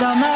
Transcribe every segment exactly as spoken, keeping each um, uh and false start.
summer.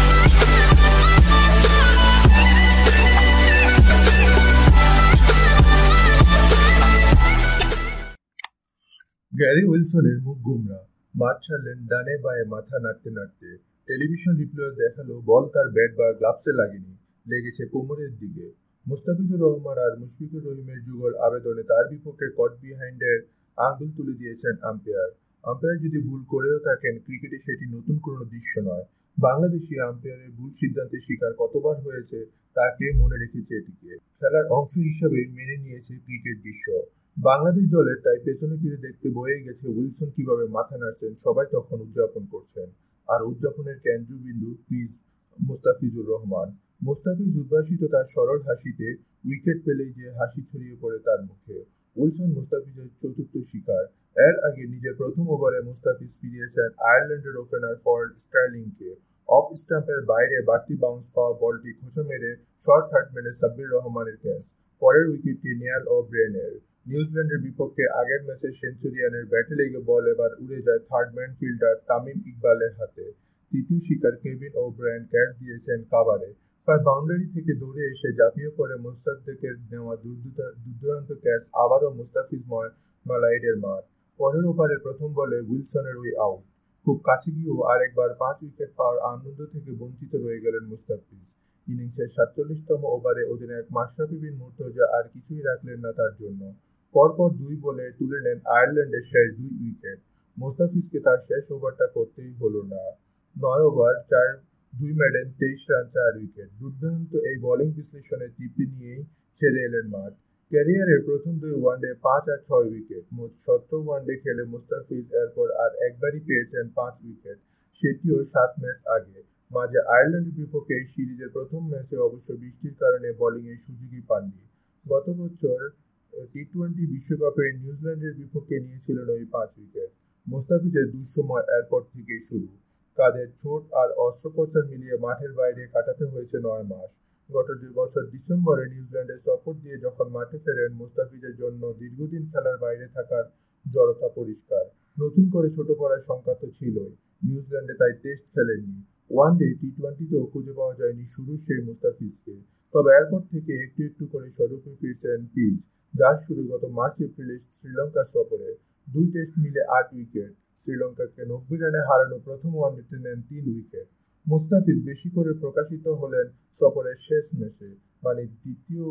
Gary উইলসনের মুখ গুমরা, মাঠ ছাড়লেন ডানে বাঁয়ে মাথা নাড়তে নাড়তে। টেলিভিশন রিপ্লে দেখালো বল তার ব্যাট বা গ্লাভসে লাগেনি, লেগেছে কোমরের দিকে। মুস্তাফিজুর রহমান আর মুশফিকুর রহিমের যুগল আবেদনে তার বিপক্ষে কট বিহাইন্ডের আঙুল তুলে দিয়েছেন আম্পায়ার। আম্পায়ার যদি ভুল করেও থাকেন, ক্রিকেটে সেটি নতুন কোনো দৃশ্য নয়। বাংলাদেশি আম্পায়ারের ভুল সিদ্ধান্তের শিকার কতবার হয়েছে তা কে মনে রেখেছে এটিকে? খেলার অংশ হিসাবে মেনে নিয়েছে ক্রিকেট বিশ্ব। বাংলাদেশ দলের তাই পেছনে ফিরে দেখতে বয়ে গেছে উইলসন কিভাবে মাথা নাড়ছেন, সবাই তখন উদযাপন করছেন। আর উদযাপনের কেন্দ্রবিন্দু পিচ মুস্তাফিজুর রহমান। মুস্তাফিজ উদ্ভাসিত তার সরল হাসিতে, উইকেট পেলেই যে হাসি ছড়িয়ে পড়ে তার মুখে। উইলসন মুস্তাফিজের চতুর্থ শিকার। এর আগে নিজের প্রথম ওভারে মুস্তাফিজ ফিরিয়েছেন আয়ারল্যান্ডের ওপেনার ফর্ড স্টার্লিংকে। অফ স্টাম্পের বাইরে বাড়তি বাউন্স পাওয়া বলটি খোঁচা মেরে শর্ট থার্ডম্যানে সাব্বির রহমানের ক্যাচ। পরের উইকেটটি নিয়াল ও ব্রেনের। নিউজিল্যান্ডের বিপক্ষে আগের ম্যাচে সেঞ্চুরিয়ানের ব্যাটে লেগে বল এবার উড়ে যায় থার্ডম্যান ফিল্ডার তামিম ইকবালের হাতে। তৃতীয় শিকার কেভিন ও ব্রায়ান ক্যাচ দিয়েছেন কাভারে। প্রায় বাউন্ডারি থেকে দৌড়ে এসে ঝাঁপিয়ে পড়ে মোসাদ্দেকের নেওয়া দুর্দান্ত ক্যাচ আবারও মুস্তাফিজময় মালাইডের মাঠ। পরের ওভারের প্রথম বলে উইলসনের ওই আউট। খুব কাছে গিয়েও আরেকবার পাঁচ উইকেট পাওয়ার আনন্দ থেকে বঞ্চিত রয়ে গেলেন মুস্তাফিজ। ইনিংসের সাতচল্লিশতম ওভারে অধিনায়ক মাশরাফি বিন মুর্তজা আর কিছুই রাখলেন না তার জন্য। পরপর দুই বলে তুলে নেন আয়ারল্যান্ডের শেষ দুই উইকেট। মুস্তাফিজকে তার শেষ ওভারটা করতেই হলো না। নয় ওভার চার দুই মেডেন তেইশ রান চার উইকেট। দুর্দান্ত এই বোলিং বিশ্লেষণের তৃপ্তি নিয়েই ছেড়ে এলেন মাঠ। ক্যারিয়ারের প্রথম দুই ওয়ানডে পাঁচ আর ছয় উইকেট। মোট সতেরো ওয়ানডে খেলে মুস্তাফিজ এরপর আর একবারই পেয়েছেন পাঁচ উইকেট, সেটিও সাত ম্যাচ আগে। মাঝে আয়ারল্যান্ডের বিপক্ষে এই সিরিজের প্রথম ম্যাচে অবশ্য বৃষ্টির কারণে বোলিংয়ের সুযোগই পাননি। গত বছর টি টোয়েন্টি বিশ্বকাপে নিউজিল্যান্ডের বিপক্ষে নিয়েছিলেন ওই পাঁচ উইকেট। মুস্তাফিজের দুঃসময় এরপর থেকেই শুরু। কাঁধের চোট আর অস্ত্রোপচার মিলিয়ে মাঠের বাইরে কাটাতে হয়েছে নয় মাস। গত দুই বছর ডিসেম্বরে নিউজিল্যান্ডে সফর দিয়ে যখন মাঠে ফেরেন, মুস্তাফিজের জন্য দীর্ঘদিন খেলার বাইরে থাকার জড়তা পরিষ্কার। নতুন করে ছোট পড়ার সংখ্যা তো ছিলই। নিউজিল্যান্ডে তাই টেস্ট খেলেননি। ওয়ানডে টি টোয়েন্টিতেও খুঁজে পাওয়া যায়নি শুরুর সেই মুস্তাফিজকে। তবে এরপর থেকে একটু একটু করে স্বরূপে ফিরছেন পিচ, যার শুরু গত মার্চ এপ্রিলে শ্রীলঙ্কার সফরে। দুই টেস্ট মিলে আট উইকেট। শ্রীলঙ্কাকে নব্বই রানে হারানো প্রথম ওয়ানডেতে নেন তিন উইকেট। মুস্তাফিজ বেশি করে প্রকাশিত হলেন সফরের শেষ ম্যাচে, মানে দ্বিতীয়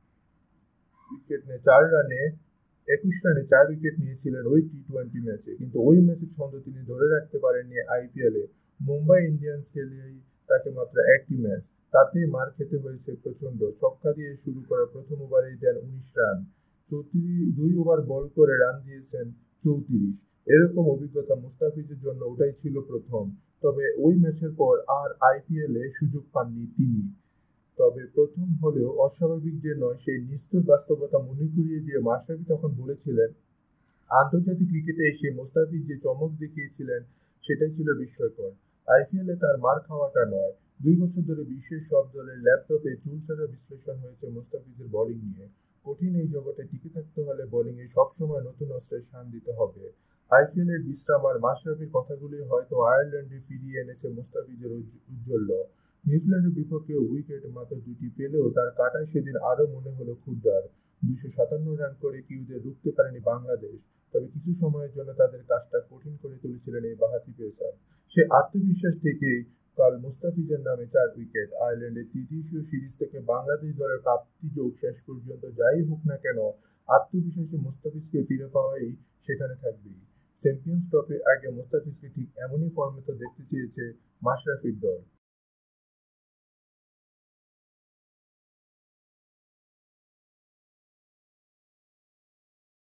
উইকেট নিয়ে চার রানে একুশ রানে চার উইকেট নিয়েছিলেন ওই টি টোয়েন্টি ম্যাচে। কিন্তু ওই ম্যাচের ছন্দ তিনি ধরে রাখতে পারেননি আইপিএলে। মুম্বাই ইন্ডিয়ান্স খেলেই তাকে মাত্র একটি ম্যাচ, তাতেই মার খেতে হয়েছে প্রচন্ড। ছক্কা দিয়ে শুরু করা প্রথম ওভারেই দেন উনিশ রান। চৌত্রিশ দুই ওভার বল করে রান দিয়েছেন চৌত্রিশ। এরকম অভিজ্ঞতা মুস্তাফিজের জন্য ওটাই ছিল প্রথম। তবে ওই ম্যাচের পর আর আইপিএলে সুযোগ পাননি তিনি। তবে প্রথম হলেও অস্বাভাবিক যে নয়, সেই নিষ্ঠুর বাস্তবতা মনে করিয়ে দিয়ে মাশরাফি তখন বলেছিলেন, আন্তর্জাতিক ক্রিকেটে এসে মুস্তাফিজ যে চমক দেখিয়েছিলেন সেটাই ছিল বিস্ময়কর। আইপিএলে তার মার খাওয়াটা নয়। দুই বছর ধরে বিশ্বের সব দলের ল্যাপটপে চুলচেরা বিশ্লেষণ হয়েছে মুস্তাফিজের বোলিং নিয়ে। কঠিন এই জগতে টিকে থাকতে হলে বোলিংয়ে সবসময় নতুন অস্ত্রের শান দিতে হবে। আইপিএলের বিশ্রাম আর মাশরাফির কথাগুলি হয়তো আয়ারল্যান্ডে ফিরিয়ে এনেছে মুস্তাফিজের উজ্জ্বল্য। নিউজিল্যান্ডের বিপক্ষে উইকেট মাত্র দুটি পেলেও তার কাটায় সেদিন আরও মনে হলো ক্ষুদ্রার। দুশো সাতান্ন রান করে কিউদের রুখতে পারেনি বাংলাদেশ। তবে কিছু সময়ের জন্য তাদের কাজটা কঠিন করে তুলেছিলেন এই বাঁহাতি পেসার। সে আত্মবিশ্বাস থেকেই কাল মুস্তাফিজের নামে চার উইকেট। আয়ারল্যান্ডের তৃতীয় সিরিজ থেকে বাংলাদেশ দলের প্রাপ্তি যোগ শেষ পর্যন্ত যাই হোক না কেন, আত্মবিশ্বাসী মুস্তাফিজকে ফিরে পাওয়াই সেখানে থাকবেই। চ্যাম্পিয়ন্স ট্রফির আগে মুস্তাফিজকে ঠিক এমনই ফর্মে তো দেখতে চেয়েছে মাশরাফির দল।